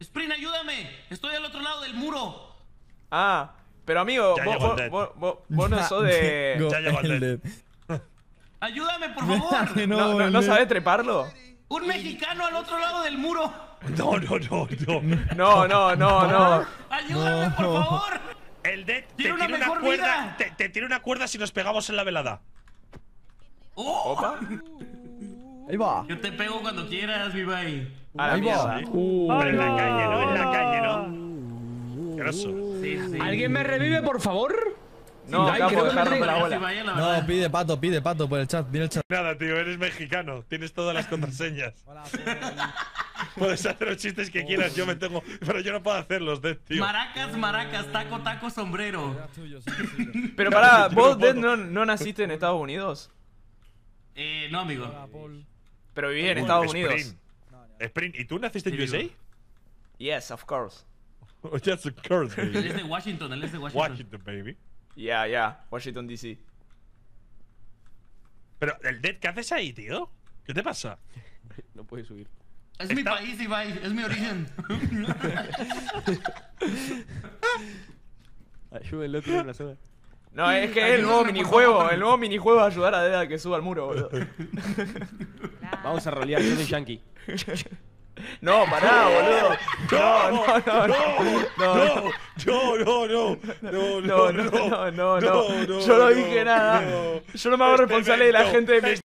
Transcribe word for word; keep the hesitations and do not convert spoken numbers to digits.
Sprint, ayúdame. Estoy al otro lado del muro. Ah, pero amigo, Ya vos, llegó el vos, Dead. vos, vos, vos no sos de... Go Ya llegó el el Dead. Dead. Ayúdame, por favor. No, ¿No, no, el no Dead. sabés treparlo? Un mexicano al otro lado del muro. No, no, no, no. No, no, no, no. Ayúdame, No. por favor. El Dead te Tiene tiene una una, mejor cuerda. vida. Te, te tiene una cuerda si nos pegamos en la velada. Oh, Opa. Ahí va. yo te pego cuando quieras, mi bye. A la Ahí va. mierda. Pero en la calle, ¿no? En la calle, ¿no? Grosso. Sí, sí. ¿Alguien me revive, por favor? No, Ay, capo, creo que dejá me romper la Sí, bola. vaya, la No, verdad. pide pato, pide pato por el chat. Mira el chat. Nada, tío, eres mexicano. Tienes todas las contraseñas. Puedes hacer los chistes que quieras, yo me tengo. Pero yo no puedo hacerlos, Dead, tío. Maracas, maracas, taco, taco, sombrero. Pero pará, Yo ¿vos, no Dead, puedo. no, no naciste en Estados Unidos? Eh, no, amigo. Pero vivís en Estados Sprint. Unidos. Sprint, ¿y tú naciste en Sí, U S A? digo. Yes, of course. Oh, that's of course, Él es baby. de Washington, él es de Washington. Washington, baby. Yeah, yeah, Washington D C. Pero, el Dead, ¿qué haces ahí, tío? ¿Qué te pasa? No puedes subir. Es mi Está- país, Ibai, es mi origen. Ayúdenlo, tiene una sola. No, es que es el Ayúdame, nuevo por minijuego. favor. El nuevo minijuego es ayudar a Dead a que suba al muro, boludo. Vamos a rolear, yo soy yankee. No, pará, boludo. No, no, no, no. no, no, no, no, no, No, no, no, no, no. Yo no dije nada. Yo no me hago responsable de la gente de mi